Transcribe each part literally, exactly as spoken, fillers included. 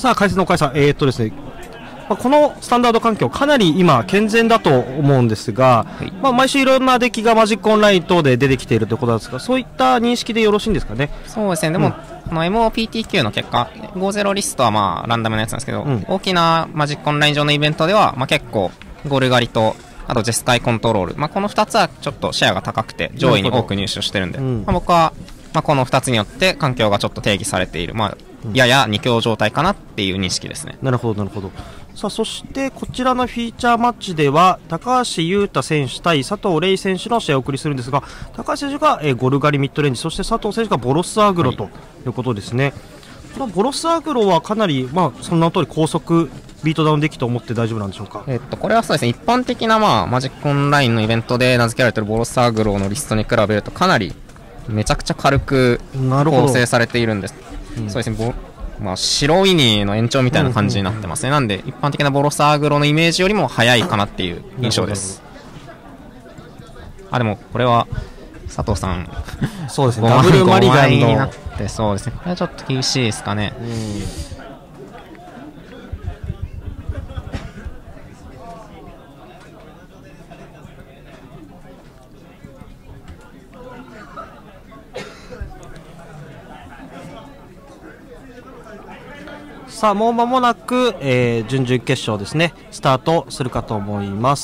さあ解説の岡井さん、えー、っとですね、まあ、このスタンダード環境かなり今健全だと思うんですが、はい、まあ、毎週いろんなデッキがマジックオンライン等で出てきているということなんですが、そういった認識でよろしいんですかね。 そうですね、でも、うん、この エムオーピーティーキュー の結果ごじゅうリストはまあランダムなやつなんですけど、うん、大きなマジックオンライン上のイベントでは、まあ、結構ゴルガリとあとジェスカイコントロール、まあ、このふたつはちょっとシェアが高くて上位に多く入手してるんで、うん、まあ、僕は、まあ、このふたつによって環境がちょっと定義されている、まあ、ややに強状態かなっていう認識ですね。 なるほどなるほど。さあそしてこちらのフィーチャーマッチでは高橋優太選手対佐藤玲選手の試合をお送りするんですが、高橋選手が、えー、ゴルガリミッドレンジ、そして佐藤選手がボロスアグロということですね。はい、このボロスアグロはかなり、まあ、その名の通り高速ビートダウンできと思って大丈夫なんでしょうか。 えっとこれはそうですね、一般的な、まあ、マジックオンラインのイベントで名付けられているボロスアグロのリストに比べるとかなりめちゃくちゃ軽く構成されているんです。うん、そうですね、まあ、白ウィニーの延長みたいな感じになってますね。なんで一般的なボロスアグロのイメージよりも速いかなっていう印象です。あ、でもこれは佐藤さんそうですね、ダブルマリガンのになって、そうですね、これはちょっと厳しいですかね。うん、 さあもう間もなく、えー、準々決勝ですねスタートするかと思います。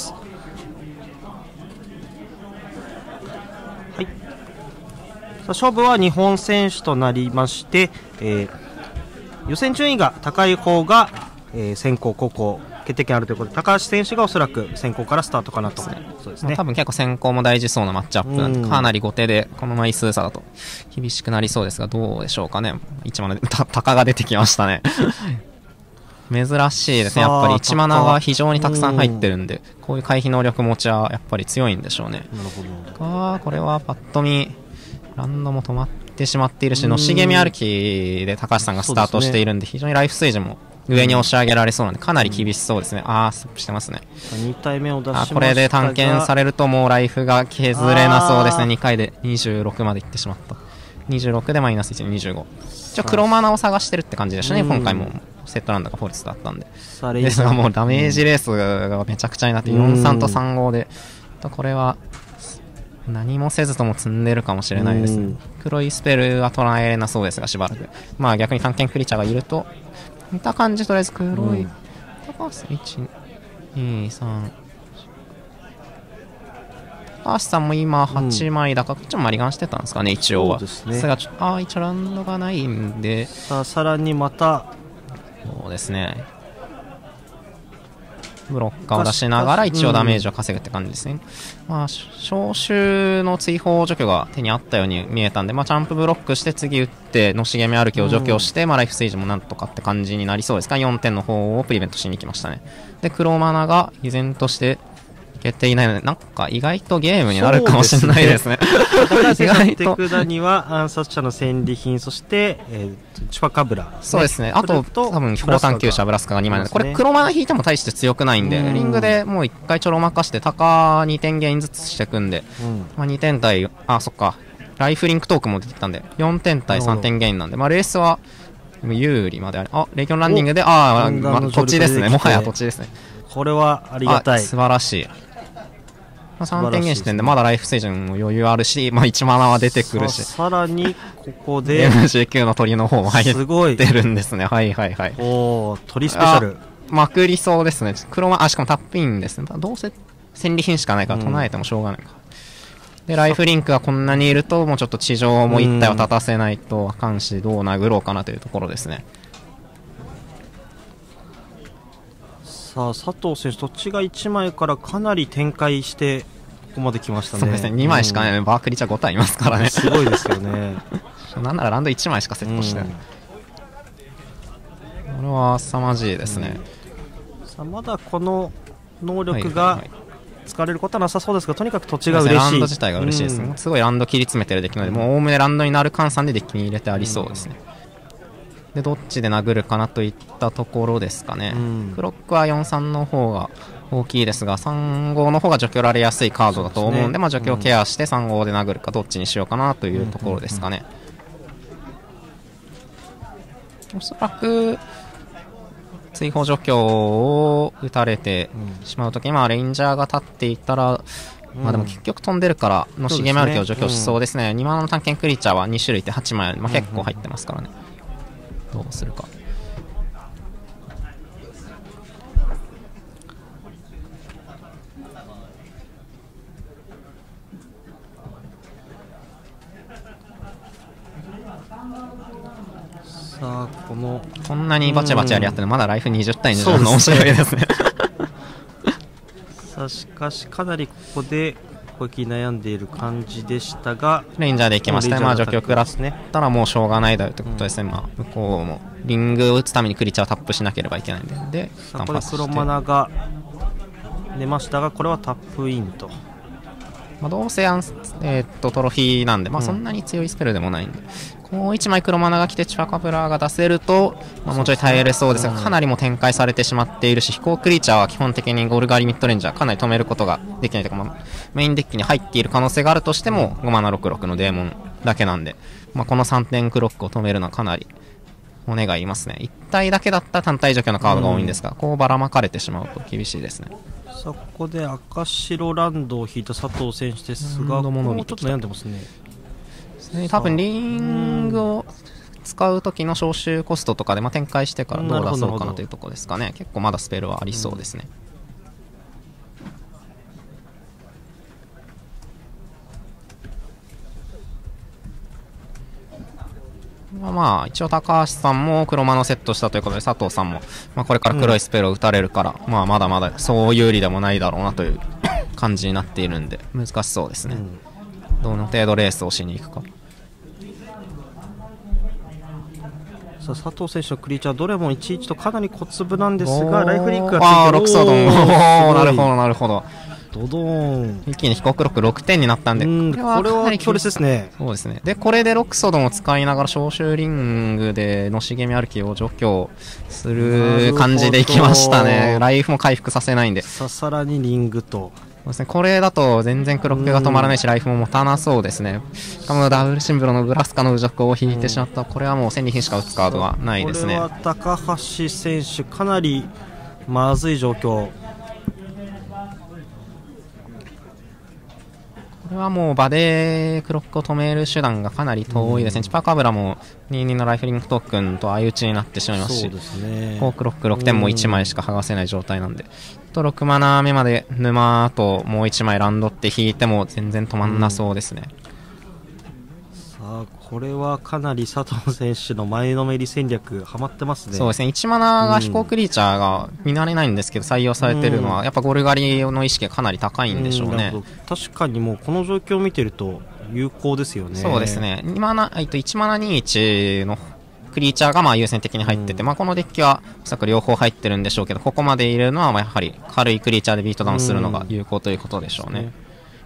はい、さあ勝負は日本選手となりまして、えー、予選順位が高い方が、えー、先行後攻決定権あるということで、高橋選手がおそらく先行からスタートかなと。そうですね、 多分結構先行も大事そうなマッチアップなんで、かなり後手でこの枚数差だと厳しくなりそうですが、どうでしょうかね。いちマナで鷹が出てきましたね珍しいですね、やっぱりいちマナが非常にたくさん入ってるんで、こういう回避能力持ちはやっぱり強いんでしょうね。 なるほど。 あ、これはパッと見ランドも止まってしまっているし、のしげみ歩きで高橋さんがスタートしているんで、非常にライフ水準も上に押し上げられそうなんで、かなり厳しそうですね。ああ、ストップしてますね。 に体目を出しましたが、 あ、これで探検されるともうライフが削れなそうですね。にかいでにじゅうろくまでいってしまった。にじゅうろくでマイナスいち、にじゅうご。一応黒マナを探してるって感じでしたね。今回もセットランダーがフォルツだったんで。ですがもうダメージレースがめちゃくちゃになって、よんさんとさんごで、これは何もせずとも積んでるかもしれないですね。黒いスペルは捉えなそうですが、しばらく。まあ逆に探検クリーチャーがいると、見た感じとりあえず黒い、高橋いち、に、さん、高橋さんも今はちまいだから、こっちもマリガンしてたんですかね、一応は。 そうですね。 ああ、一応ランドがないんで、 さあさらにまたそうですね、ブロッカーを出しながら一応ダメージを稼ぐって感じですね。うん、まあ召集の追放除去が手にあったように見えたんで、まあ、ジャンプブロックして次打ってのしげみ歩きを除去して、うん、まあ、ライフステージもなんとかって感じになりそうですが、よんてんの方をプリベントしに行きましたね。で黒マナが依然としていけていないので、なんか意外とゲームになるかもしれないですね。 意外と手札には暗殺者の戦利品、そして、えー、チュパカブラ、ね、 そうですね。あと多分飛行探求者ブラスカがにまいなので、これ黒マナ引いても大して強くないんで、リングでもういっかいちょろまかして鷹にてんゲインずつしていくんで、うん、まあ、にてん対、あ、そっか、ライフリンクトークも出てきたんでよんてん対さんてんゲインなんで、まあ、レースは有利まである。あ、レギオンランディングで、ああ、まあ、土地ですね。もはや土地ですね。 これはありがたい。 素晴らしい。まあ、さんてんゲージ点でまだライフ水準も余裕あるし、まあ、いちマナは出てくるし、 さらにここでエムジーキュー の鳥の方も入ってるんですね。はいはいはい。 おー、鳥スペシャルまくりそうですね。黒マ、あ、しかもタップインですね。どうせ戦利品しかないから唱えてもしょうがないか、うん、でライフリンクがこんなにいるともうちょっと地上も一体を立たせないとあかんし、どう殴ろうかなというところですね。 さあ佐藤選手、土地がいちまいからかなり展開してここまで来ましたね。 そうですね、にまいしかないので、うん、バークリチャーご体いますからね。 すごいですよね。 なんならランドいちまいしかセットしてない、うん、これは凄まじいですね。 うん、さあまだこの能力が使われることはなさそうですが、とにかく土地が嬉しい。 ランド自体が嬉しいですね、うん、すごいランド切り詰めてるデッキなので、もうおおむねランドになる換算でデッキに入れてありそうですね。うん、でどっちで殴るかなといったところですかね。うん、クロックはよんさんの方が大きいですが、さんごの方が除去られやすいカードだと思うんで、でね、まあ、除去ケアしてさんごで殴るかどっちにしようかなというところですかね。おそらく追放除去を打たれてしまうときに、まあ、レインジャーが立っていたら、うん、まあでも結局飛んでるから、のしげめ歩きを除去しそうですね。にマナの探検クリーチャーはに種類ではちまい、まあ、結構入ってますからね。どうするか。 さあこのこんなにバチバチやり合ってるのまだライフにじゅう対にじゅうの面白いですね。 さあしかしかなりここで攻撃に悩んでいる感じでしたが、 レンジャーでいきまして、まあ除去食らったらもうしょうがないだよということですね。うん、まあ向こうもリングを打つためにクリーチャーをタップしなければいけないんで、でさあこれ黒マナが出ましたが、これはタップインと。 まあどうせアン、えー、っとトロフィーなんで、まあ、そんなに強いスペルでもないんで、うん、こういちまい黒マナが来てチュアカブラが出せると、まあ、もうちょい耐えれそうですが、かなりも展開されてしまっているし、飛行クリーチャーは基本的にゴルガリミッドレンジャーかなり止めることができないというか、まあ、メインデッキに入っている可能性があるとしてもごマナろくろくのデーモンだけなんで、まあ、このさんてんクロックを止めるのはかなり骨がいますね。いち体だけだったら単体除去のカードが多いんですが、うん、こうばらまかれてしまうと厳しいですね。 さあここで赤白ランドを引いた佐藤選手ですが、もうちょっと悩んでますね。 多分リングを使う時の招集コストとかで、まあ、展開してからどう出そうかなというところですかね。結構まだスペルはありそうですね。うん、まあ一応高橋さんも黒マナをセットしたということで、佐藤さんも、まあ、これから黒いスペルを打たれるから、うん、まあまだまだそう有利でもないだろうなという感じになっているんで難しそうですね。うん、どの程度レースをしに行くか。 さあ佐藤選手のクリーチャーどれもいちいちとかなり小粒なんですが、ライフリンクがついてああロクソドンなるほどなるほど。 ドドーン一気に飛行クロックろくてんになったんで、 んこれはかなり強烈ですね。 そうですね。でこれでロクソドンを使いながら召集リングでのしげみ歩きを除去する感じでいきましたね。ライフも回復させないんで、 ささらにリングと。 そうですね、これだと全然クロックが止まらないし、ライフも持たなそうですね。しかもダブルシンブルのブラスカの侮辱を引いてしまった、これはもう戦利品しか打つカードはないですね。 これは高橋選手かなりまずい状況。 これはもう場でクロックを止める手段がかなり遠いですね。チパカブラもにじゅうにのライフリンクトークンと相打ちになってしまいますし、そうですね、フォークロックろくてんもいちまいしか剥がせない状態なんで、とろくマナ目まで沼ともういちまいランドって引いても全然止まんなそうですね。 さあこれはかなり佐藤選手の前のめり戦略はまってますね。 そうですね、いちマナが飛行クリーチャーが見慣れないんですけど採用されてるのはやっぱゴルガリの意識がかなり高いんでしょうね。 確かにもうこの状況を見てると有効ですよね。 そうですね、にマナ、いちマナにじゅういちのクリーチャーがまあ優先的に入ってて、うん、まあこのデッキはおそらく両方入ってるんでしょうけど、ここまで入れるのはまあやはり軽いクリーチャーでビートダウンするのが有効ということでしょうね。うん、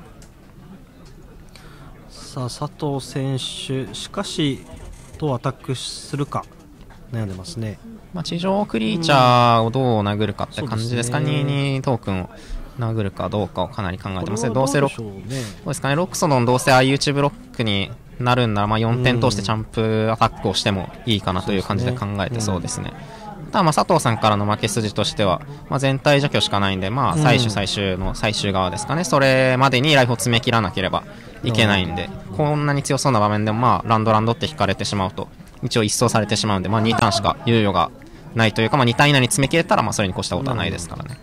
さあ佐藤選手しかしどうアタックするか悩んでますね。 まあ地上クリーチャーをどう殴るかって感じですか。うん、にじゅうにトークンを殴るかどうかをかなり考えてますね。どうせロック、そうですかね、ロックソドンどうせ相打ちブロックになるんならまあよんてん通してチャンプアタックをしてもいいかなという感じで考えてそうですね。ただまあ佐藤さんからの負け筋としては、まあ、全体除去しかないんで、まあ最終最終の最終側ですかね、それまでにライフを詰め切らなければいけないんで、こんなに強そうな場面でもまあランドランドって引かれてしまうと一応一掃されてしまうんで、まあにターンしか猶予がないというか、まあにターン以内に詰め切れたらまあそれに越したことはないですからね。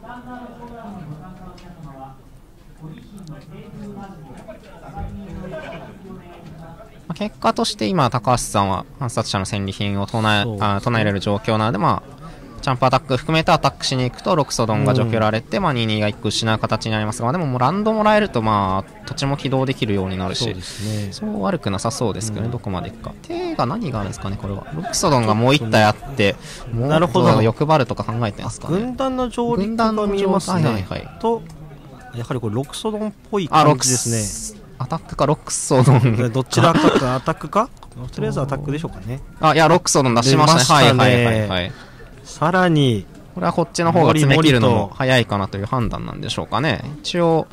結果として今高橋さんは暗殺者の戦利品を唱え、あ唱えれる状況なので、まあジャンプアタック含めてアタックしに行くとロクソドンが除去られて、うん、まあにじゅうにがいっこ失う形になりますが、まあ、でももうランドもらえるとまあ土地も起動できるようになるし、そうですね、そう悪くなさそうですけどね。うん、どこまでいくか。手が何があるんですかね、これは。ロクソドンがもういち体あってもうちょっと欲張るとか考えてますかね。 軍団の上陸が見えますね。はいはい、とやはりこれロクソドンっぽい感じですね。 アタックかロックソドンどちらかかアタックかとりあえずアタックでしょうかね。 あ、いやロックソドン出しましたね。はいはいはいはい。 さらにこれはこっちの方が詰め切るのも早いかなという判断なんでしょうかね。一応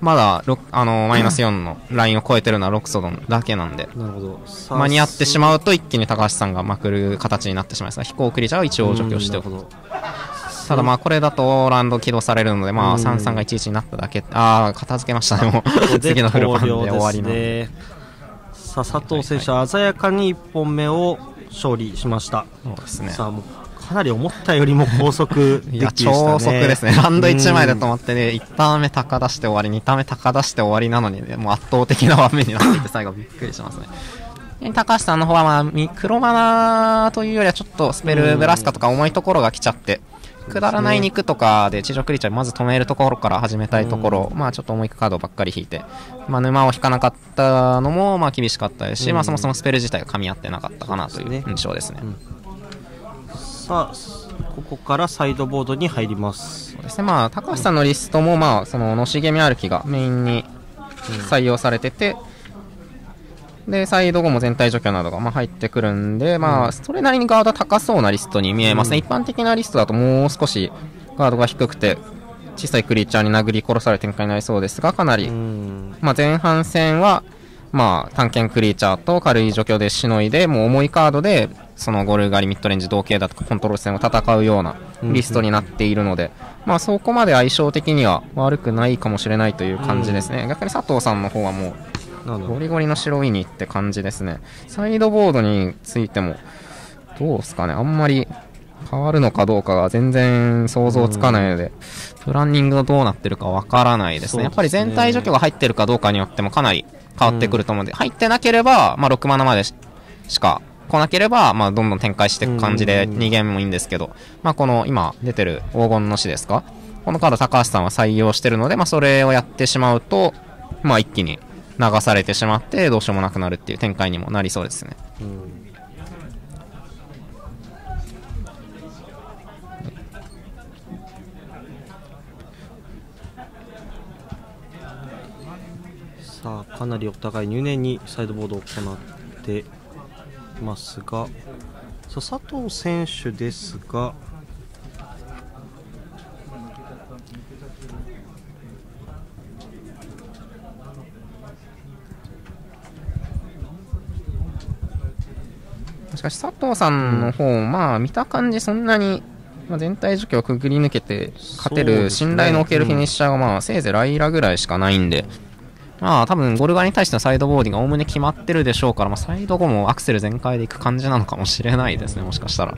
まだろあのマイナスよんのラインを超えてるのはロクソドンだけなんで、 なるほど。 間に合ってしまうと一気に高橋さんがまくる形になってしまいますが、飛行クリーチャーは一応除去しておく。ただまあこれだとランド起動されるので、まあさんさんがいちいちになっただけ。ああ、片付けましたね。もう次のフルパンで終わりの、ね、 さあ佐藤選手は鮮やかにいっぽんめを勝利しました。 そうですね。 さあもうかなり思ったよりも高速で、ね、 いや超速ですね。ランドいちまいで止まってね、いちターン目高出して終わり、にターン目高出して終わりなのに、ね、もう圧倒的な場面になっていて最後びっくりしますね。高橋さんの方は、まあ、黒マナというよりはちょっとスペルブラスカとか重いところが来ちゃって、くだらない肉とかで地上クリーチャーまず止めるところから始めたいところ、まあちょっと重いカードばっかり引いて、まあ、沼を引かなかったのもまあ厳しかったですし、まあそもそもスペル自体が噛み合ってなかったかなという印象ですね。 さあここからサイドボードに入ります。 そうですね。まあ高橋さんのリストもまあそののしげみ歩きがメインに採用されてて、でサイド後も全体除去などがまあ入ってくるんで、まあそれなりにガード高そうなリストに見えますね。一般的なリストだともう少しガードが低くて小さいクリーチャーに殴り殺される展開になりそうですが、かなりまあ前半戦はまあ探検クリーチャーと軽い除去でしのいで、もう重いカードでそのゴルガリミッドレンジ同型だとかコントロール戦を戦うようなリストになっているので、まあそこまで相性的には悪くないかもしれないという感じですね。逆に佐藤さんの方はもうゴリゴリの白ウィニーって感じですね。サイドボードについてもどうですかね、あんまり変わるのかどうかが全然想像つかないので、プランニングがどうなってるかわからないですね。やっぱり全体除去が入ってるかどうかによってもかなり変わってくると思うので、入ってなければ、まあ、ろくマナまでしか来なければ、まあ、どんどん展開していく感じでにゲームもいいんですけど、まあ、この今出てる黄金の死ですか、このカード高橋さんは採用してるので、まあ、それをやってしまうと、まあ、一気に流されてしまってどうしようもなくなるっていう展開にもなりそうですね。うん、 さあかなりお互い入念にサイドボードを行っていますが、さあ佐藤選手ですがしかし佐藤さんの方、うん、まあ見た感じそんなに、まあ、全体除去をくぐり抜けて勝てる信頼のおけるフィニッシャーが、まあ、せいぜいライラぐらいしかないんで、まあ多分ゴルガに対してのサイドボーディングがおおむね決まってるでしょうから、まあ、サイド後もアクセル全開でいく感じなのかもしれないですね、もしかしたら。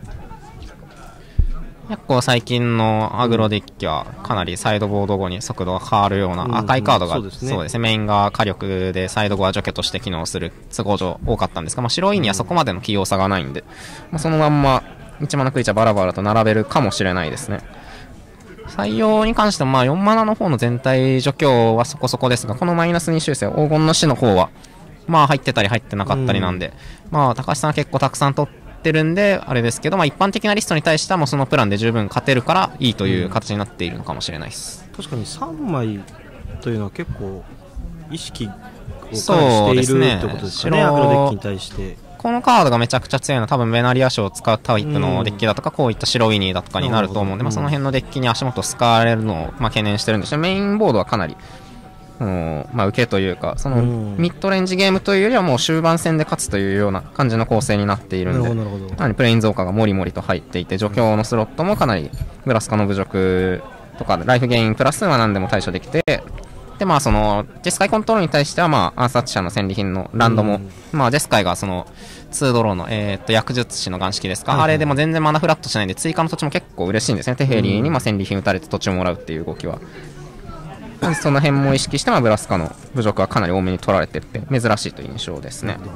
結構最近のアグロデッキはかなりサイドボード後に速度が変わるような赤いカードが、うんうん、そうですね、そうですね、メインが火力でサイド後は除去として機能する都合上多かったんですが、まあ、白いにはそこまでの器用さがないんで、まあ、そのまんまいちマナクリーチャーバラバラと並べるかもしれないですね。採用に関してもまあよんマナの方の全体除去はそこそこですが、このマイナスに修正黄金の死の方はまあ入ってたり入ってなかったりなんで、うん、まあ高橋さんは結構たくさん取ってるんであれですけど、まあ、一般的なリストに対してはもうそのプランで十分勝てるからいいという形になっているのかもしれないです、 うん、確かにさんまいというのは結構意識をかなりしているということですかね、アグロデッキに対して。 このカードがめちゃくちゃ強いのは多分ベナリア賞を使うタイプのデッキだとか、こういった白ウィニーだとかになると思うんで、まあ、その辺のデッキに足元使われるのをまあ懸念してるんですけど、メインボードはかなりまあ受けというか、そのミッドレンジゲームというよりはもう終盤戦で勝つというような感じの構成になっているんで、かなりプレイン増加がもりもりと入っていて、除去のスロットもかなりブラスカの侮辱とかライフゲインプラスは何でも対処できて、でまあそのジェスカイコントロールに対してはまあ暗殺者の戦利品のランドも、まあジェスカイがそのツードローのえっと薬術師の眼式ですか、あれでも全然マナフラットしないんで追加の土地も結構嬉しいんですね。テヘリーにまあ戦利品打たれて土地をもらうっていう動きは、その辺も意識してまあブラスカの侮辱はかなり多めに取られてって珍しいという印象ですね。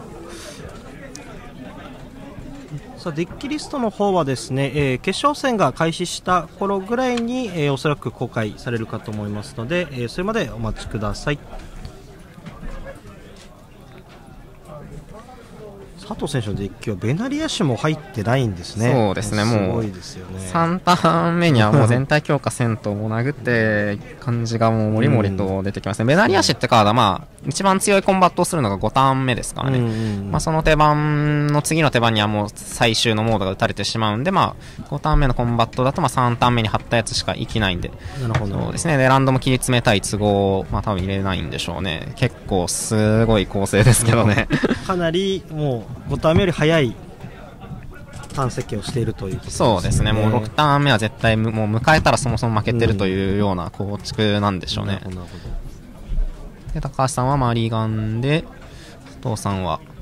さあデッキリストの方はですね、えー、決勝戦が開始した頃ぐらいに、えー、おそらく公開されるかと思いますので、えー、それまでお待ちください。 佐藤選手のデッキはベナリア種も入ってないんですね。 そうですね、もうすごいですよね。 さんターン目にはもう全体強化せんともう殴って感じがもうもりもりと出てきますね。ベナリア種ってカードはまあ一番強いコンバットをするのがごターン目ですからね、まあ、その手番の次の手番にはもう最終のモードが打たれてしまうんで、まあ、ごターン目のコンバットだとまあさんターン目に貼ったやつしか生きないんで、 なるほど。 そうですね。でランドも切り詰めたい都合、まあ多分入れないんでしょうね。結構すごい構成ですけどねかなりもうごターン目より早いターン設計をしているということですね。 そうですね、もうろくターン目は絶対もう迎えたらそもそも負けてるというような構築なんでしょうね。 なるほど。 で高橋さんはマリガンで、佐藤さんは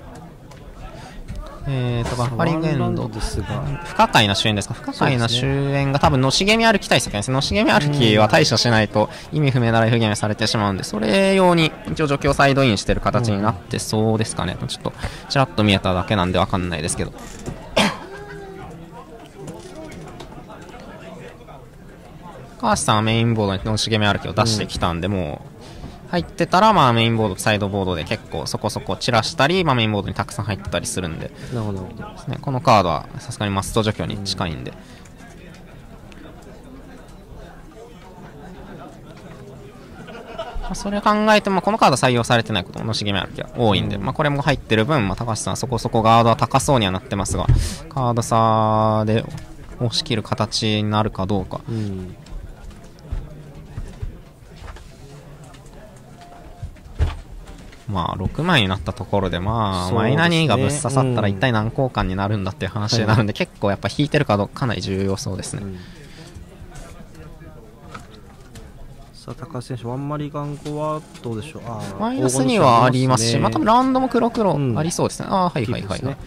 えーとバッファリングエンドですが、 不可解な終焉ですか。不可解な終焉が多分のしげみ歩き対策ですね。のしげみ歩きは対処しないと意味不明なライフゲームされてしまうんで、それ用に一応除去サイドインしてる形になってそうですかね。ちょっとちらっと見えただけなんでわかんないですけど高橋さんはメインボードにのしげみ歩きを出してきたんで、もう入ってたらまあメインボードとサイドボードで結構そこそこ散らしたり、まあ、メインボードにたくさん入ってたりするんで、 なるほどですね、このカードはさすがにマスト除去に近いんで、まあ、それを考えてもこのカード採用されてないことものしげみ歩きは多いんで、まあ、これも入ってる分、まあ、高橋さんはそこそこガードは高そうにはなってますが、カード差で押し切る形になるかどうか。 うん、 まあろくまいになったところで、まあマイナニーがぶっ刺さったら一体何交換になるんだっていう話になるんで、結構やっぱ引いてるカードかなり重要そうですね。うん、 さあ高橋選手ワンマリガン後はどうでしょう。あマイナスにはありますし、まあ多分ラウンドも黒黒ありそうですね。うん、ああはいはいはい、はい。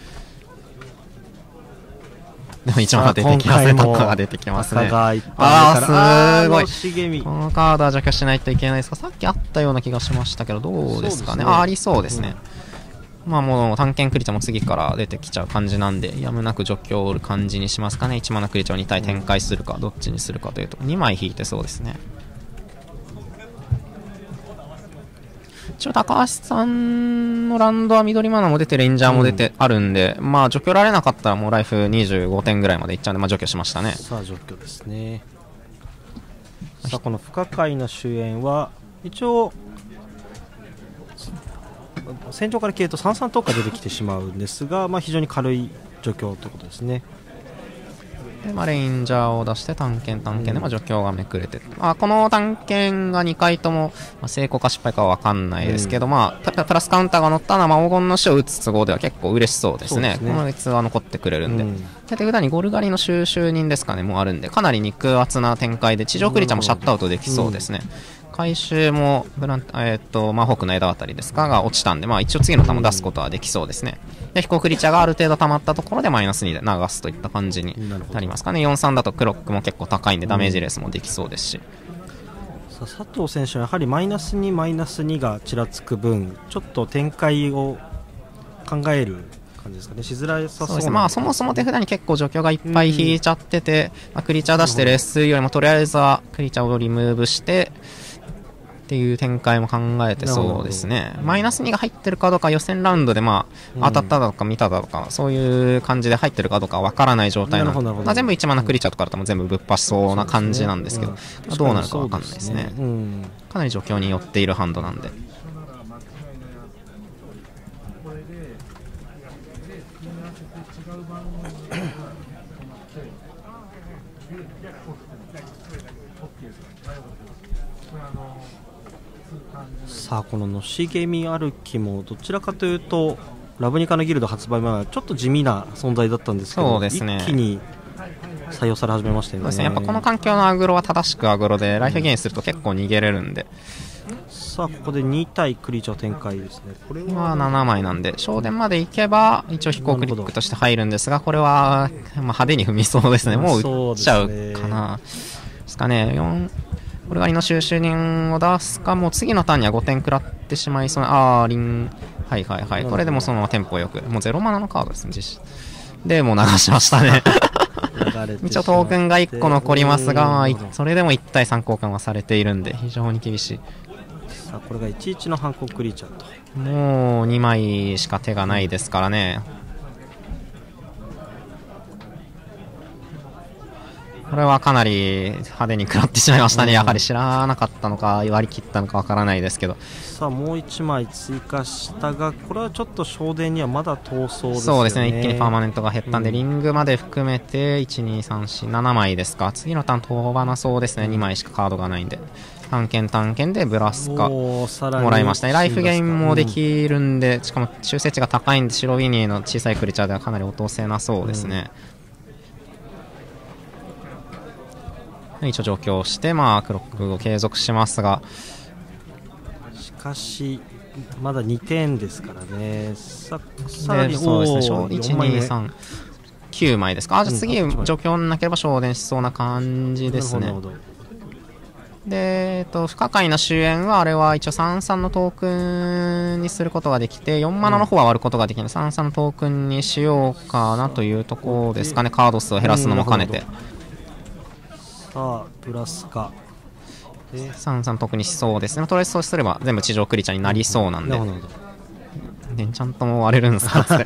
でも一番出てきますね。タカが出てきますね。ああ、すごい。このカードは除去しないといけないですが、さっきあったような気がしましたけど、どうですかね。ああ、ありそうですね。うん、まあもう探検クリーチャーも次から出てきちゃう感じなんで、やむなく除去を折る感じにしますかね。いちマナクリーチャーをに体展開するか、どっちにするかというと、にまい引いてそうですね。一応高橋さんのランドは緑マナも出てレンジャーも出てあるんで、うん、まあ除去られなかったらもうライフにじゅうごてんぐらいまでいっちゃうんで、まあ除去しましたね。 さあ除去ですね。さあこの不可解な終焉は一応戦場から消えるとさんさん特化出てきてしまうんですが、まあ、非常に軽い除去ということですね。 でまあ、レンジャーを出して探検探検でまあ除去がめくれて、うん、まあ、この探検がにかいとも、まあ、成功か失敗かは分かんないですけど、うん、まあ、プラスカウンターが乗ったのは、まあ、黄金の死を打つ都合では結構嬉しそうですね。この列は残ってくれるんで、うん、で手札にゴルガリの収集人ですかねもうあるんで、かなり肉厚な展開で地上クリーチャーもシャットアウトできそうですね。うん、回収もブラン、えー、っとマホークの枝あたりですかが落ちたんで、まあ、一応次のターンも出すことはできそうですね。で飛行クリーチャーがある程度溜まったところでマイナスにで流すといった感じになりますかね。よんさんだとクロックも結構高いんでダメージレースもできそうですし、 うん、さあ佐藤選手はやはりマイナスにマイナスにがちらつく分ちょっと展開を考える感じですかね。しづらさそうですね。 まあそもそも手札に結構除去がいっぱい引いちゃってて、うん、まあ、クリーチャー出してレースよりもとりあえずはクリーチャーをリムーブしてっていう展開も考えてそうですね。マイナスにが入ってるかどうか予選ラウンドでまあ当たっただとか見ただとか、うん、そういう感じで入ってるかどうかわからない状態なので、まあ、全部いちマナクリーチャーとかだとも全部ぶっ破しそうな感じなんですけど、うん、まあ、どうなるかわかんないですね。うん、かなり状況によっているハンドなんで。 さあこののしげみ歩きもどちらかというとラブニカのギルド発売前はちょっと地味な存在だったんですけど、そうですね、一気に採用され始めましたよね。そうですね、 やっぱこの環境のアグロは正しくアグロでライフゲインすると結構逃げれるんで、 うん、さあここでに体クリーチャー展開ですね。 これはななまいなんで正殿まで行けば一応飛行クリックとして入るんですが、これは、まあ、派手に踏みそうですね。もう打っちゃうかなですかね。よんゴルガリの収集人を出すか、もう次のターンにはごてん食らってしまいそうな。あーリン、はいはいはい、これでもそのままテンポよくもうゼロマナのカードですね。実でもう流しましたね一応トークンがいっこ残りますが、それでもいち対さん交換はされているんで非常に厳しい。 さあこれがいちいちのハンコッククリーチャーと。 もうにまいしか手がないですからね。これはかなり派手に食らってしまいましたね、うん、やはり知らなかったのか割り切ったのかわからないですけど、 さあもういちまい追加したが、これはちょっと正殿にはまだ遠そうですよね。 そうですね、一気にパーマネントが減ったんで、うん、リングまで含めていち、に、さん、よん、ななまいですか。次のターン飛ばなそうですね、にまいしかカードがないんで。探検探検でブラスカもらいましたね。ライフゲインもできるんで、しかも修正値が高いんで、白ウィニーの小さいクリーチャーではかなり落とせなそうですね。うん、一応上京して、まあ、クロックを継続しますが、 しかしまだにてんですからね。ささらにそうですね、いち、に、さん、きゅうまいですか。あ、じゃあ次、上京なければ昇殿しそうな感じですね。で、えっと、不可解な終焉は、あれは一応さんさんのトークンにすることができて、よんマナの方は割ることができるので、さんさんのトークンにしようかなというところですかね。カード数を減らすのも兼ねて。 さあ、プラスか。 さんさんトークンにしそうですね。とりあえずそうすれば全部地上クリーチャーになりそうなんで。エンチャントも割れるんですかって。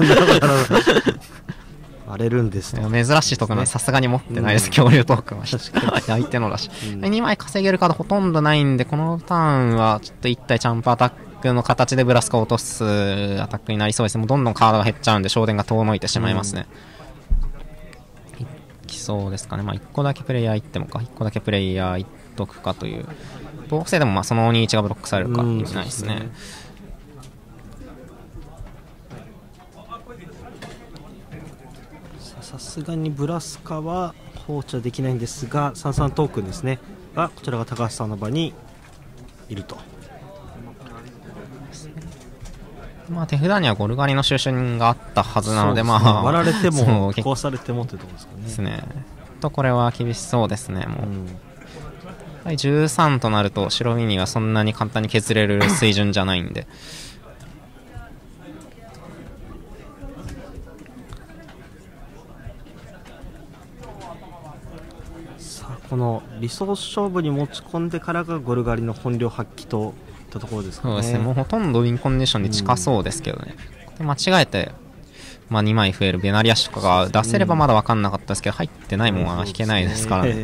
割れるんですね。 珍しいトークンはさすがに持ってないです、恐竜トークンは。相手のだし、うん、にまい稼げるカードほとんどないんで、このターンはちょっといったいチャンプアタックの形でブラスカを落とすアタックになりそうですね。もうどんどんカードが減っちゃうんで、昇殿が遠のいてしまいますね。うん、いきそうですかね。まあいっこだけプレイヤーいってもか、いっこだけプレイヤーいっとくかという。防御性でもまあそのにいちがブロックされるか意味ないですね。 さすがにブラスカは放置はできないんですが、さんさんトークンですねが、こちらが高橋さんの場にいると。 まあ手札にはゴルガリの収集があったはずなので、まあ割られても壊されてもというところですかね。 ですね。とこれは厳しそうですね。もう、うん、じゅうさんとなると白身にはそんなに簡単に削れる水準じゃないんで。 このリソース勝負に持ち込んでからがゴルガリの本領発揮といったところですかね。 そうですね、もうほとんどウィンコンディションに近そうですけどね。うん、で間違えて、まあ、にまい増えるベナリアッシュとかが出せればまだ分かんなかったですけど、入ってないもんは引けないですからね。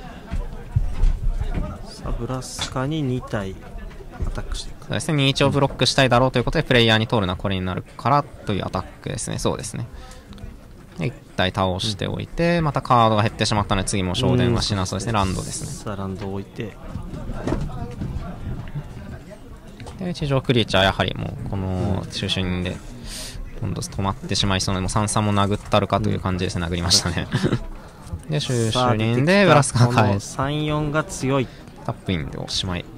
さあブラスカにに体アタックしていく。 そうですね、にいちをブロックしたいだろうということで、プレイヤーに通るのはこれになるからというアタックですね。そうですね。いち体倒しておいて、うん、またカードが減ってしまったので次も昇殿はしなそうですね。ランドですね。 さあランドを置いて、 で地上クリーチャーやはりもうこの収集人でどんどん止まってしまいそうなので、もうさんさんも殴ったるかという感じですね。殴りましたね。で収集人でブラスカが返す。 さんよんが強い。 タップインでおしまい。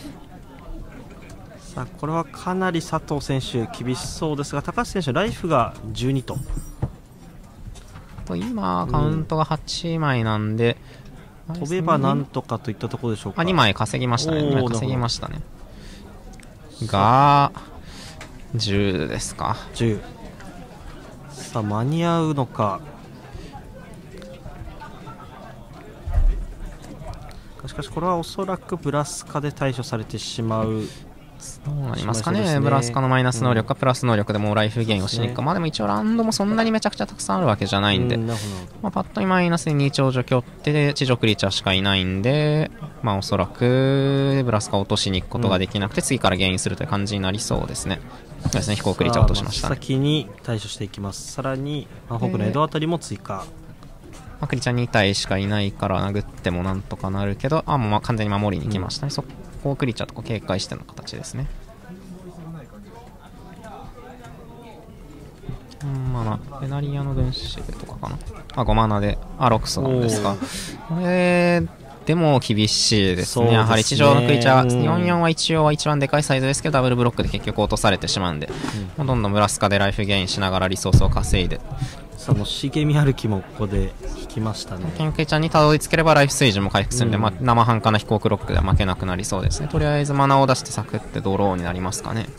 さあこれはかなり佐藤選手厳しそうですが、高橋選手ライフがじゅうにと。 今カウントがはちまいなんで、 うん、飛べばなんとかといったところでしょうか。 あにまい稼ぎましたね。にまい稼ぎましたね。がじゅうですか。 じゅう。さあ間に合うのか。しかしこれはおそらくブラスカで対処されてしまう。 どうなりますかね。ねブラスカのマイナス能力かプラス能力でもライフゲインをしに行くか、ね、まあでも一応ランドもそんなにめちゃくちゃたくさんあるわけじゃないんで、うん、まあ、パッとにマイナスに長女強って地上クリーチャーしかいないんで、まあおそらくブラスカを落としに行くことができなくて、うん、次からゲインするという感じになりそうですね。そうですね、飛行クリーチャーを落としました、ね、 先に対処していきます。さらにマホークの江戸あたりも追加。 まあ、クリーチャーに体しかいないから殴ってもなんとかなるけど、あもうまあ完全に守りに来ましたね。うん、そこクリーチャーとか警戒しての形ですね。マナベナリアの電子とかかなあ、ごマナで、あ、ロクソなんですか。これでも厳しいですね。やはり地上のクリーチャー、よんよんは一応は一番でかいサイズですけど、ダブルブロックで結局落とされてしまうんで、うん、どんどんブラスカでライフゲインしながらリソースを稼いで、 その茂み歩きもここで引きましたね。 ケンクリちゃんにたどり着ければライフ水準も回復するんで、うん、まあ、生半可な飛行クロックでは負けなくなりそうですね。とりあえずマナを出してサクってドローになりますかね。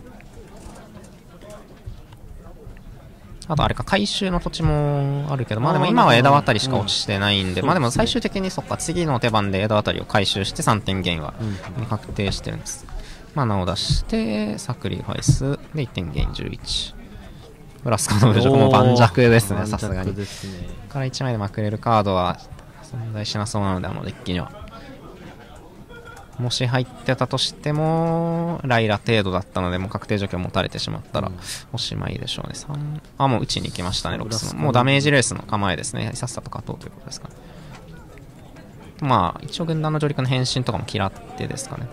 あとあれか回収の土地もあるけど、まあでも今は枝渡りしか落ちてないんで、まあでも最終的にそっか次の手番で枝渡りを回収してさんてんゲインは確定してるんです。 マナを出してサクリファイスでいってんゲインじゅういち。ブラスカの侮辱も盤石ですね、さすがに。 盤石ですね。 からいちまいでまくれるカードは存在しなそうなので、あのデッキには。もし入ってたとしてもライラ程度だったので、もう確定除去持たれてしまったらおしまいでしょうね。さんあ、もう打ちに行きましたね、ロックスの。もうダメージレースの構えですね。さっさと勝とうということですかね。まあ一応軍団の上陸の変身とかも嫌ってですかね。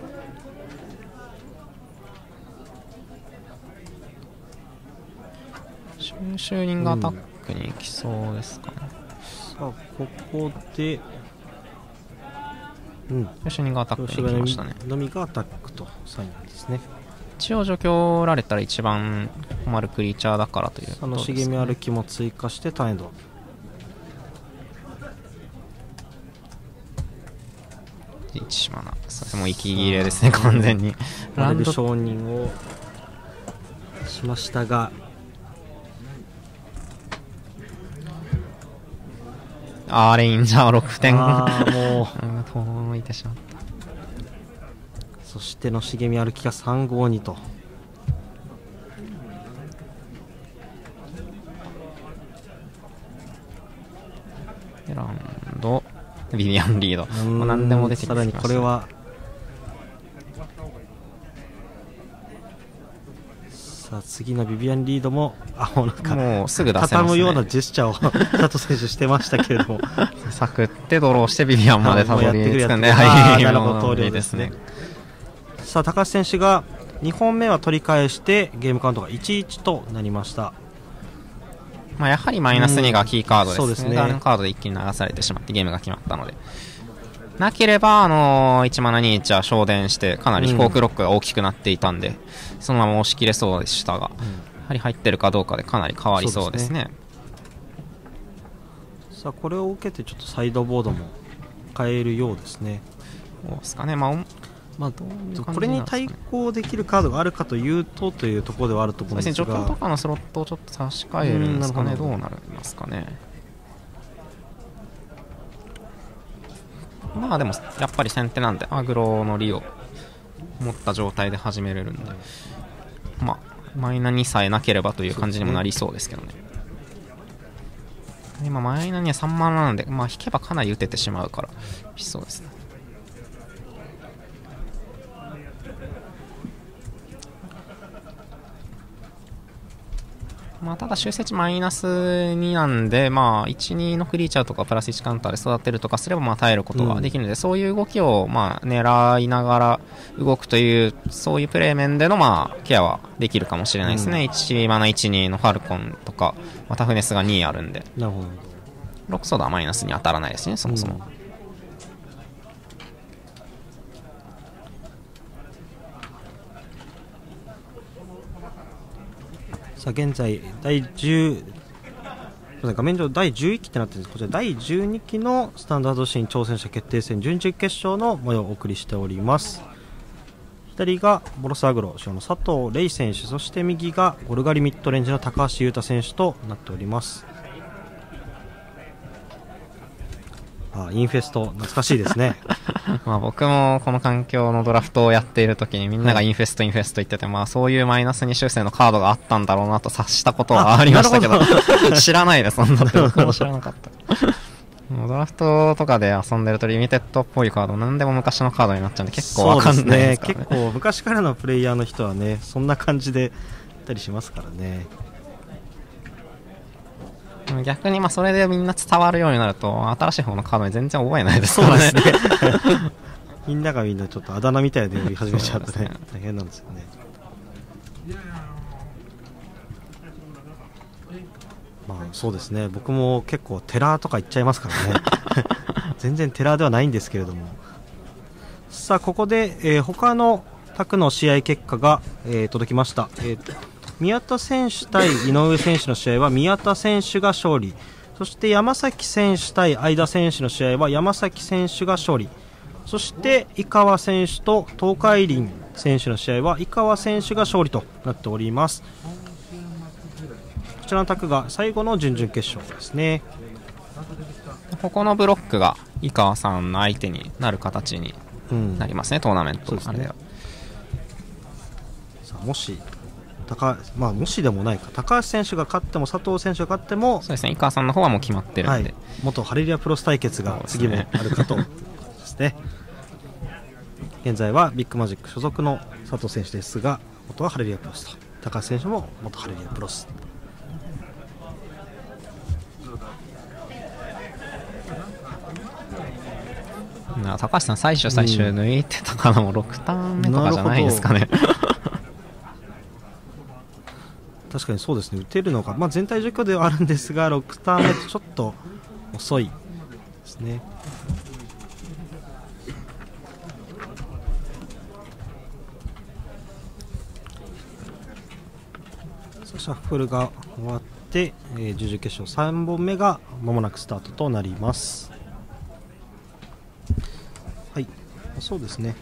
収集人がアタックに行きそうですかね。 さあここで、うん、 収集人がアタックに行きましたね。 のみがアタックとサインですね。 一応除去られたら一番困るクリーチャーだからということですかね。 の茂み歩きも追加してターンエンド。 いちマナ、それも息切れですね、完全に。 ランド承認をしましたが、 あーレインジャーろくてん。 あーもう遠いてしまった。 そしての茂み歩きがさんごにと。 ランドビビアンリード、もう何でも出てきましたね。 さらにこれはさあ次のビビアンリードもあもうなんかもうすぐ出せますね。 畳むようなジェスチャーを佐藤選手してましたけれどもサクってドローしてビビアンまでたどり着くんで、 はい、なるほど、通りですね。さあ高橋選手がにほんめは取り返してゲームカウントがいちたいいちとなりました。 まあやはりマイナスにがキーカードですね。 そうですね。 ダウンカードで一気に流されてしまってゲームが決まったので、なければあのー、いちマナにいちは昇電してかなり飛行クロックが大きくなっていたんで、うん、そのまま押し切れそうでしたが、うん、やはり入ってるかどうかでかなり変わりそうですね。 さあこれを受けてちょっとサイドボードも変えるようですね。 そうですかね。まあまあ、これに対抗できるカードがあるかというとというところではあると思うんですが、 そうですね、除去とかのスロットをちょっと差し替えるんですかね。どうなりますかね。まあでもやっぱり先手なんでアグロの利を持った状態で始めれるんで、まあマイナにさえなければという感じにもなりそうですけどね。今マイナにはさんマナなんで、まあ引けばかなり打ててしまうからしそうですね。まあただ修正値マイナスになんで、まあいち、にのクリーチャーとかプラスいちカウンターで育てるとかすればまあ耐えることができるので、うん、そういう動きをまあ狙いながら動くというそういうプレー面でのまあケアはできるかもしれないですね。うん、いちマナいち、にのファルコンとか、まあ、タフネスがにあるんで、 なるほど。 ロックソードはマイナスに当たらないですね、そもそも。うん、 さあ現在だいじゅう画面上だいじゅういっきってなってるんです。こちらだいじゅうにきのスタンダードシーン挑戦者決定戦準々決勝の模様をお送りしております。左がボロスアグロ主将の佐藤玲選手、そして右がゴルガリミッドレンジの高橋優太選手となっております。あ、インフェスト懐かしいですねまあ僕もこの環境のドラフトをやっているときにみんながインフェストインフェスト言ってて、まあそういうマイナスに修正のカードがあったんだろうなと察したことはありましたけど知らないです、そんなって僕も知らなかったもうドラフトとかで遊んでるとリミテッドっぽいカード何でも昔のカードになっちゃうんで結構わかんないですからね。 結構昔からのプレイヤーの人はねそんな感じでやったりしますからね。 逆にまあそれでみんな伝わるようになると新しい方のカードに全然覚えないですからね。 そうですねみんながみんなちょっとあだ名みたいで呼び始めちゃうとね大変なんですよね。まあそうですね、僕も結構テラーとか言っちゃいますからね全然テラーではないんですけれども。さあここで、えー、他の卓の試合結果が、えー、届きました。えー宮田選手対井上選手の試合は宮田選手が勝利、そして山崎選手対相田選手の試合は山崎選手が勝利、そして井川選手と東海林選手の試合は井川選手が勝利となっております。こちらの卓が最後の準々決勝ですね。 ここのブロックが井川さんの相手になる形になりますね、うん、トーナメントあれでは。 もし高、まあ、もしでもないか、高橋選手が勝っても佐藤選手が勝っても、 そうですね、井川さんの方はもう決まってるんで、 はい、元ハレリアプロス対決が次もあるかとですね。現在はビッグマジック所属の佐藤選手ですが、元はハレリアプロスと、高橋選手も元ハレリアプロス。 な高橋さん最初最初抜いてたかな、もうろくターン目とかじゃないですかね。 確かにそうですね、打てるのが、まあ、全体状況ではあるんですが、ろくターン目とちょっと遅いですね。シャッフルが終わって、えー、準々決勝さんぼんめがまもなくスタートとなります。はい、そうですね、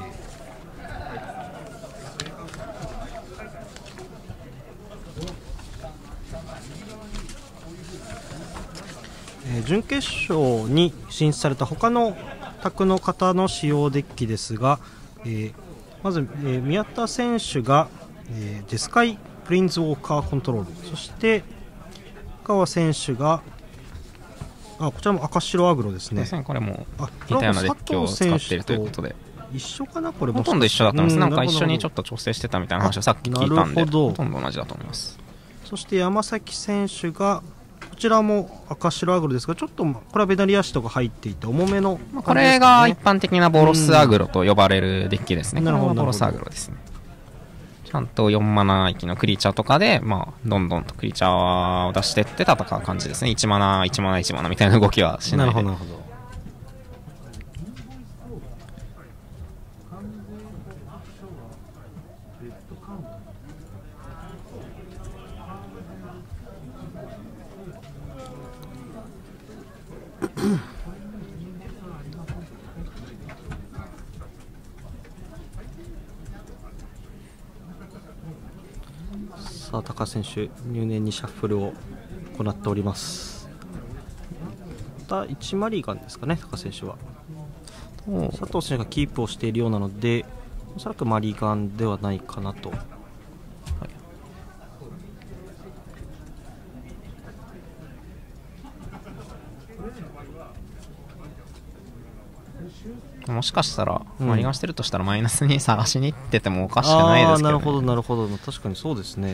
えーえー、準決勝に進出された他の卓の方の使用デッキですが、えー、まず、えー、宮田選手が、えー、デスカイプリンズウォーカーコントロール、そして川選手があこちらも赤白アグロですね。 これも似たようなデッキを使っているということで、 一緒かな、これもほとんど一緒だったんです。なんか一緒にちょっと調整してたみたいな話をさっき聞いたんで、ほとんど同じだと思います。 そして山崎選手がこちらも赤白アグロですが、ちょっとこれはベナリアシトが入っていて重めの、ね、 これが一般的なボロスアグロと呼ばれるデッキですね。これはボロスアグロですね。ちゃんとよんマナ域のクリーチャーとかで、まあ、どんどんとクリーチャーを出していって戦う感じですね。いちマナ、いちマナ、いちマナみたいな動きはしないで。 なるほど、なるほど。さあ高橋選手入念にシャッフルを行っております。またいちマリーガンですかね、高橋選手は。佐藤選手がキープをしているようなので、おそらくマリーガンではないかなと。はい、 もしかしたら、マリガンしてるとしたらマイナスに探しに行っててもおかしくないですけどね。 なるほどなるほど、確かにそうですね。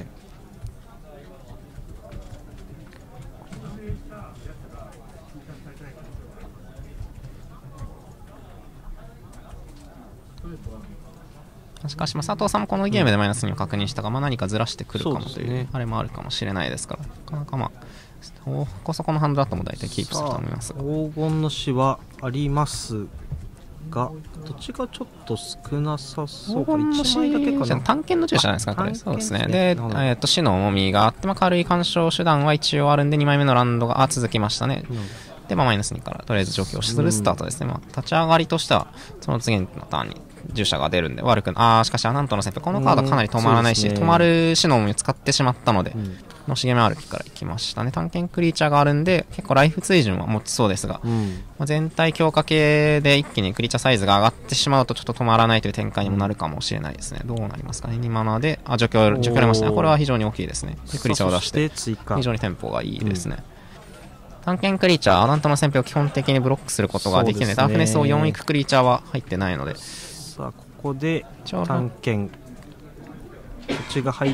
しかしまあ佐藤さんもこのゲームでマイナスに確認したが、まあ何かずらしてくるかもという、ね、あれもあるかもしれないですから、なかなかまあここそこのハンドだとも大体キープすると思います。 黄金の死はありますが、どっちがちょっと少なさそうか。いちまいだけかな。 探検の銃じゃないですか、これ。そうですね。で、えー、と死の重みがあって、まあ、軽い干渉手段は一応あるんで、にまいめのラウンドがあ続きましたね。うん、で、まあ、マイナスにからとりあえず除去するスタートですね。まあ、立ち上がりとしてはその次のターンに従者が出るんで悪くない。ああ、しかしアナントの先輩このカードかなり止まらないし、ね、止まる死の重みを使ってしまったので、うん、のしげめ歩きから行きましたね。探検クリーチャーがあるんで結構ライフ追順は持ちそうですが、うん、まあ、全体強化系で一気にクリーチャーサイズが上がってしまうとちょっと止まらないという展開にもなるかもしれないですね。どうなりますかね。にマナであ除去除去られましたね。これは非常に大きいですね。でクリーチャーを出して非常にテンポがいいですね。うん、探検クリーチャーアナントの先輩を基本的にブロックすることができない。ダークネスをよんいくクリーチャーは入ってないので、 さあここで探検こっちが入って、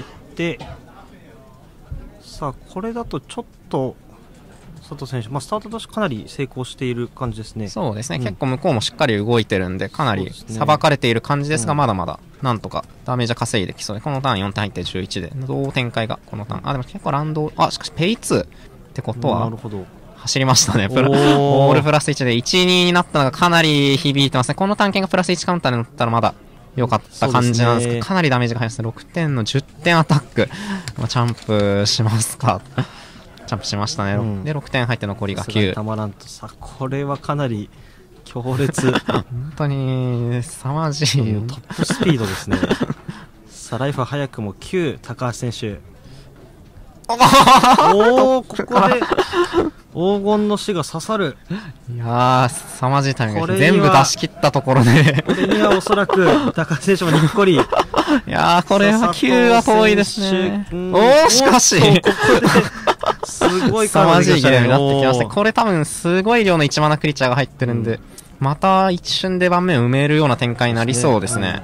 さあこれだとちょっと佐藤選手、まあ、スタートとしてかなり成功している感じですね。 そうですね、うん、結構向こうもしっかり動いてるんでかなりさばかれている感じですが、うん、まだまだなんとかダメージは稼いできそうで、このターンよんてん入ってじゅういちでどう展開がこのターン、あでも結構ランド、あしかしペイツーってことは、 なるほど走りましたね。プラオールプラスいちでいち、にになったのがかなり響いてますね。この探検がプラスいちカウンターに乗ったらまだ良かった感じなんですけど、かなりダメージが入りますね。ろくてんのじゅってんアタック。まあ、チャンプしますか。チャンプしましたね。うん、で、ろくてん入って残りがきゅう。 たまらんとさ、これはかなり強烈。 本当に、凄まじい。トップスピードですね。さあ、ライフは早くもきゅう、高橋選手。 おお、ここで黄金の死が刺さる。 いやー、凄まじいタイミングです。 これには全部出し切ったところで。 これにはおそらく、高橋選手もにっこり。 いやー、これはきゅうは遠いですね。おー、しかし。 ここで、すごい凄まじいゲームになってきました。 おーこれ多分、すごい量のいちマナクリーチャーが入ってるんで、また一瞬で盤面埋めるような展開になりそうですね。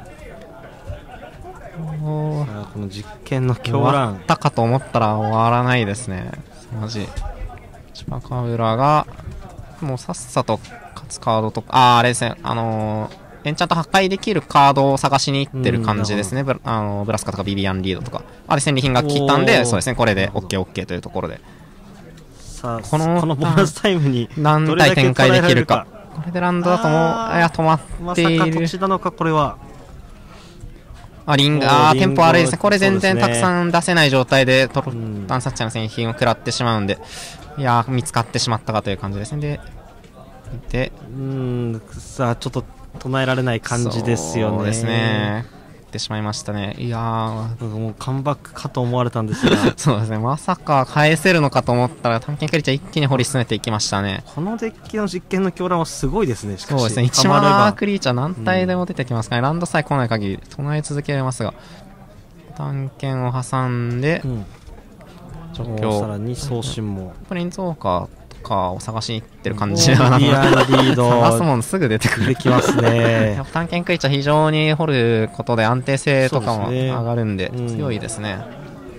おー、 さあこの実験の狂終わ乱っ。たかと思ったら終わらないですね。凄まじい。チュパカブラが、もうさっさと勝つカードとか、あー、あれですね、あのー、エンチャント破壊できるカードを探しに行ってる感じですね。ブラあのーブラスカとかビビアンリードとか。あれ戦利品が切ったんで、 おーそうですね、これで オーケーオーケー というところで。 さあ、 このこのボーナスタイムに何どれだけ体展開できるか。 捉えられこれでランドだともう、 あーいや、止まっまさかている。 土地なのか、これは。 あ、リング、 おーあー、 リングテンポ悪いですね。これ全然そうですねたくさん出せない状態で、トロうんタンサッチャーの製品を食らってしまうんで、いやー、見つかってしまったかという感じですね。で、で、 うーん、さあ、ちょっと唱えられない感じですよね。 そうですね。ってしまいましたね。いやー、 なんかもうカムバックかと思われたんですが、 そうですね。まさか返せるのかと思ったら、探検クリーチャー一気に掘り進めていきましたね。 このデッキの実験の狂乱はすごいですね、しかし。 そうですね。いちハマればマナクリーチャー何体でも出てきますからね。ランドさえ来ない限り唱え続けられますが、探検を挟んでう、ん。 状もうさら況、 に送信も。 プリンズウォーカーとかを探しに行ってる感じだな。 ビアンリー探すドもんすぐ出てくる。 できますねやっ。ぱ探検クリーチャー非常に掘ることで安定性とかもそうですね上がるんでうん強いですね。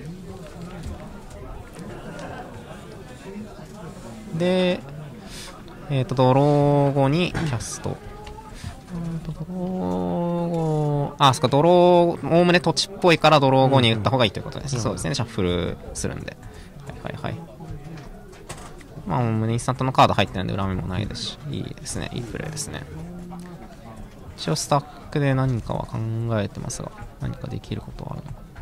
で、えっ、と、ドロー後にキャスト。うんとドロー後、あ、そっか、ドロー、おおむね土地っぽいからドロー後に打った方がいいということです。 うんそうですね、シャッフルするんで。はいはいはい。まあ、おおむねインスタントのカード入ってるんで恨みもないですし、いいですね、いいプレイですね。一応スタックで何かは考えてますが、何かできることはあるのか。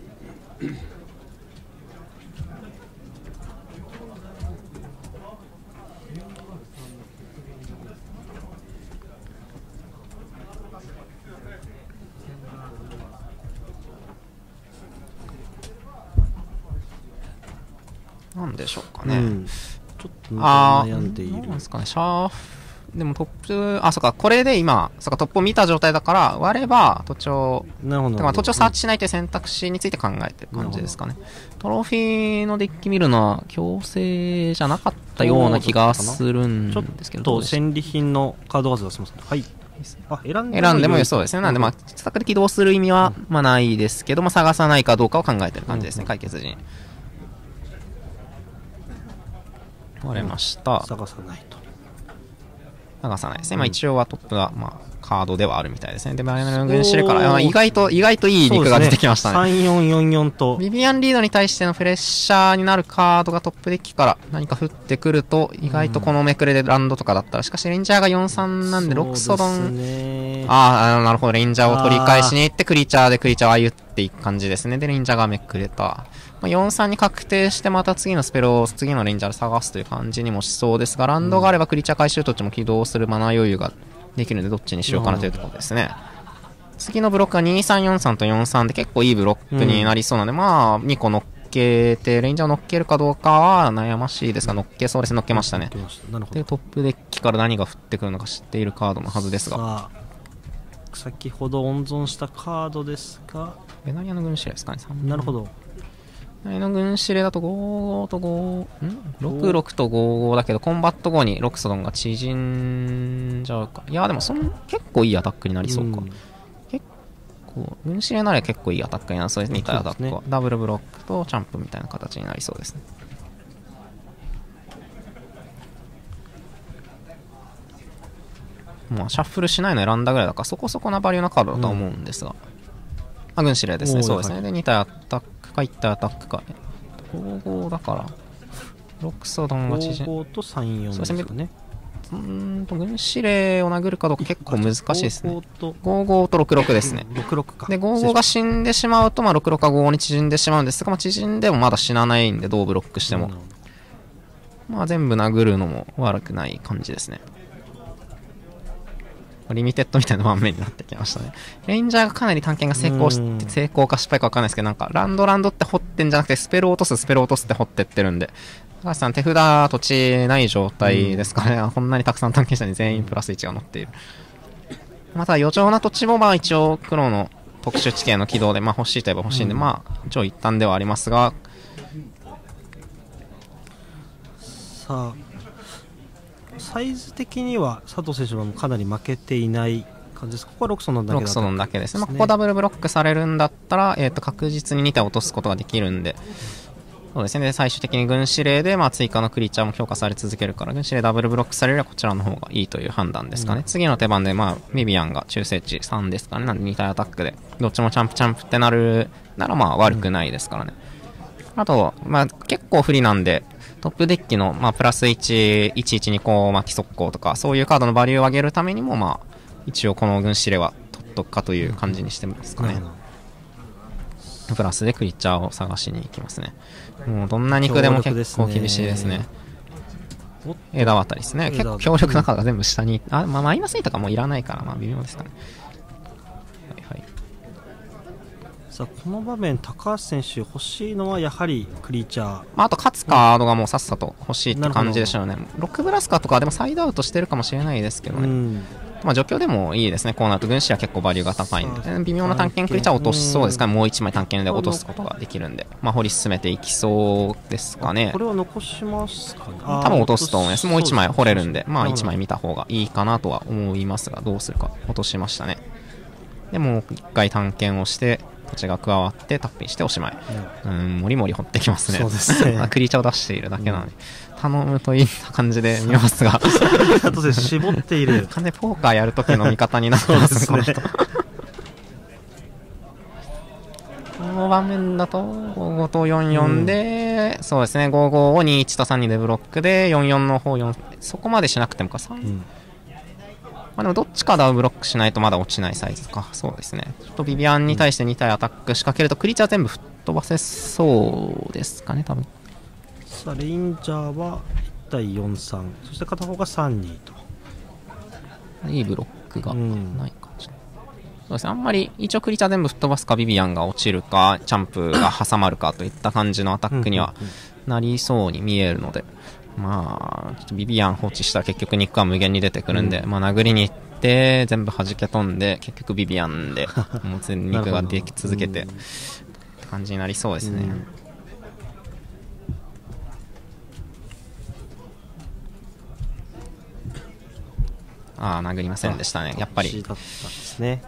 なんでしょうかね。 うん。ちょっとあー、 悩んでいるなん。ですかね、シャーフ、でもトップ、あ、そっか、これで今、そっか、トップを見た状態だから、割れば、土地を、 なるほど。 てかまあ土地をサーチしないという選択肢について考えてる感じですかね。トロフィーのデッキ見るのは、強制じゃなかったような気がするんちょっですけど、どうとでしょう戦利品のカード数出します。はい。あ、選んで選んでも良そうですね。なんで、まあ、自宅で起動する意味は、まあ、ないですけども、探さないかどうかを考えてる感じですね、解決時に。割れました。 探さないと。 探さないですね。まあ、一応はトップが、まあ、カードではあるみたいですね。で、バイナル軍師から、まあ意外と、意外といい肉が出てきましたね。 さんよんよんよんと。 ビビアンリードに対してのプレッシャーになるカードがトップデッキから何か降ってくると、意外とこのめくれでランドとかだったら、しかしレンジャーがよんさんなんで、ロクソドン、 ンああ、なるほど、レンジャーを取り返しに行って、クリーチャーでクリーチャーをあゆっていく感じですね。で、レンジャーがめくれた。まあ、よんさんに確定して、また次のスペルを次のレンジャーで探すという感じにもしそうですが、ランドがあればクリーチャー回収土地も起動するマナー余裕ができるので、どっちにしようかなというところですね。次のブロックはにさんよんさんとよんさんで結構いいブロックになりそうなので、うん、まあ、にこ乗っけて、レンジャーを乗っけるかどうかは悩ましいですが、乗っけそうですね、乗っけましたね。 なるほど。 で、トップデッキから何が降ってくるのか知っているカードのはずですが。 さあ、先ほど温存したカードですが、 ベナリアの軍司令ですかね。 なるほど。 ベナリアの軍司令だとごごとご、ん ?ろくろく とごごだけど、コンバット後にロクソドンが縮んじゃうか。いや、でもそん結構いいアタックになりそうか。うん、結構、軍司令なら結構いいアタックになりそうですね。に体アタックは、ね。ダブルブロックとチャンプみたいな形になりそうですね。まあ、シャッフルしないの選んだぐらいだから、そこそこなバリューなカードだと思うんですが。うん、あ、軍司令ですね。そうですね。はい、で、に体アタックかいち体アタックか。ごごだから、ロクソドンが縮ごごとさんよんですよね。 うーんと、軍司令を殴るかどうか結構難しいですね。ごごとろくろくですね。 ろくろくか。 で、ごごが死んでしまうと、まあ、ろくろくがごごに縮んでしまうんですが、まあ、縮んでもまだ死なないんで、どうブロックしても。まあ、全部殴るのも悪くない感じですね。 リミテッドみたいな盤面になってきましたね。レンジャーがかなり探検が成功して、成功か失敗か分かんないですけど、なんか、ランドランドって掘ってんじゃなくて、スペルを落とす、スペルを落とすって掘ってってるんで、高橋さん、手札、土地ない状態ですかね。こんなにたくさん探検したのに全員プラスいちが乗っている。また、余剰な土地も、まあ一応、黒の特殊地形の軌道で、まあ欲しいといえば欲しいんで、うん、まあ、一応一旦ではありますが、 さあ、サイズ的には佐藤選手はかなり負けていない感じです。ここはロクソノンだけだロクソノンだけですね。まあ、ここダブルブロックされるんだったら、えー、と確実ににて落とすことができるんで、そうですね。で最終的に軍司令で、まあ、追加のクリーチャーも強化され続けるから、軍司令ダブルブロックされればこちらの方がいいという判断ですかね。うん、次の手番で、まあ、ビビアンが中性値さんですかね。なんでに体アタックで、どっちもチャンプチャンプってなるなら、まあ悪くないですからね。うん、あと、まあ、結構不利なんで、トップデッキの、まあ、プラスいち、いちいちにこう、巻き速攻とか、そういうカードのバリューを上げるためにも、まあ、一応この軍司令は取っとくかという感じにしてますかね。うん、プラスでクリーチャーを探しに行きますね。もうどんな肉でも結構厳しいですね。枝渡りですね。結構強力なカードが全部下に、あ、まあ、マイナスにとかもういらないから、まあ、微妙ですかね。はいはい。 さあこの場面、高橋選手欲しいのはやはりクリーチャー、まあ、あと勝つカードがもうさっさと欲しいって感じでしょうね。ロックブラスカーとかでもサイドアウトしてるかもしれないですけどね、うん、まあ、除去でもいいですね。こうなると軍師は結構バリューが高いんで、微妙な探検クリーチャーを落としそうですから、もういちまい探検で落とすことができるんで、まあ、掘り進めていきそうですかね。 これは残しますかね。 多分落とすと思います。もういちまい掘れるんで、まあいちまい見た方がいいかなとは思いますが、どうするか。落としましたね。でもういっかい探検をして土地が加わってタップにしておしまい。うん、うん、もりもり掘ってきますね。 そうですね。 クリーチャーを出しているだけなので、うん、頼むといった感じで見ますが後で絞っている完全にポーカーやるときの味方になってますね、この人。この場面だとごごとよんよんで、うん、そうですね、ごごをにいちとさんにでブロックでよんよんの方よん、そこまでしなくてもかさん、うん、まあ、でもどっちかダウンブロックしないとまだ落ちないサイズか。そうですね。ちょっとビビアンに対してに体アタック仕掛けるとクリーチャー全部吹っ飛ばせそうですかね、多分。 さあレインジャーはいち対よんさん、そして片方がさんにと。 いいブロックがない感じ、うん、そうですね。あんまり一応クリーチャー全部吹っ飛ばすかビビアンが落ちるかチャンプが挟まるかといった感じのアタックにはなりそうに見えるので、まあ、ちょっとビビアン放置したら結局肉は無限に出てくるんで、うん、まあ殴りに行って全部弾け飛んで結局ビビアンでもう全肉が出き続けてって感じになりそうですね。うん、ああ、殴りませんでしたね、やっぱり。 だったんですね。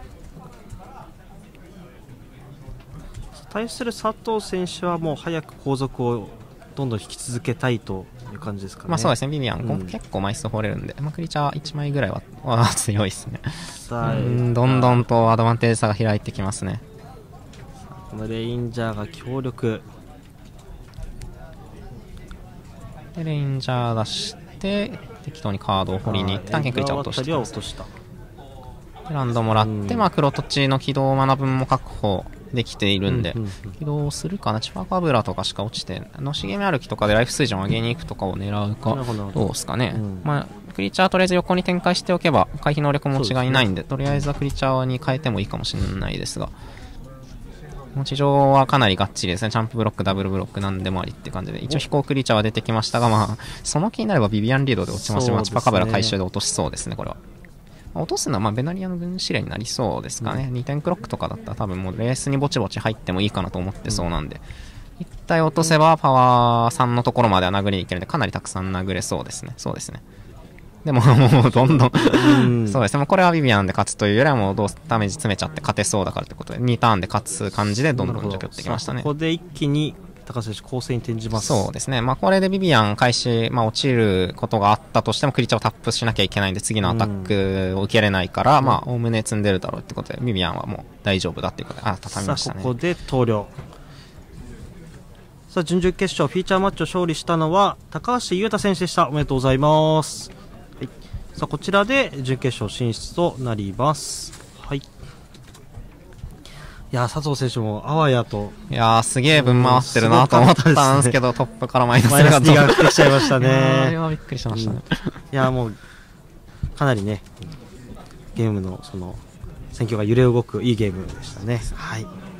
対する佐藤選手はもう早く後続をどんどん引き続けたいという感じですかね。 まあそうですね、ビビアン、うん、結構枚数掘れるんで、まあ、クリーチャーいちまいぐらいはは強いですね。うんどんどんとアドバンテージ差が開いてきますね。 このレインジャーが強力で、レインジャー出して適当にカードを掘りに行って探検クリーチャーを落として落としたランドもらって、まあ、黒土地の起動マナ分も確保できているんで、うんうんうん、起動するかな。チュパカブラとかしか落ちて、のしげみ歩きとかでライフ水準を上げに行くとかを狙うか、どうですかね。うん、まあ、クリーチャーとりあえず横に展開しておけば回避能力も違いないんで、とりあえずはクリーチャーに変えてもいいかもしれないですが、地上はかなりがっちりですね。チャンプブロック、ダブルブロックなんでもありって感じで、一応飛行クリーチャーは出てきましたが、まあ、その気になればビビアンリードで落ちますし、ね、チュパカブラ回収で落としそうですね、これは。落とすのはまあベナリアの軍司令になりそうですかね、うん、にてんクロックとかだったら多分もうレースにぼちぼち入ってもいいかなと思ってそうなんで、うん、一体落とせばパワーさんのところまでは殴りにいけるんでかなりたくさん殴れそうですね。そうですね。でももうどんどん、うん、そうですね。もうこれはビビアンで勝つというよりはもうどうダメージ詰めちゃって勝てそうだからということでにターンで勝つ感じでどんどん除去ってきましたね。 ここで一気に高橋選手攻勢に転じます。 そうですね。まあこれでビビアン開始、まあ落ちることがあったとしてもクリーチャーをタップしなきゃいけないんで次のアタックを受けれないから、うん、まあおおむね積んでるだろうってことでビビアンはもう大丈夫だっていうことで、あ、畳みましたね。 さあここで投了。さあ準々決勝フィーチャーマッチを勝利したのは高橋優太選手でした。おめでとうございます。はい、さあこちらで準決勝進出となります。はい。いや佐藤選手もあわやと、 いやーすげえ分回ってるなと思ったんですけど、トップからマイナスがが降ってきちゃいましたね。 あれはびっくりしましたね。 うん、いやもうかなりねゲームのその戦況が揺れ動くいいゲームでしたね。はい。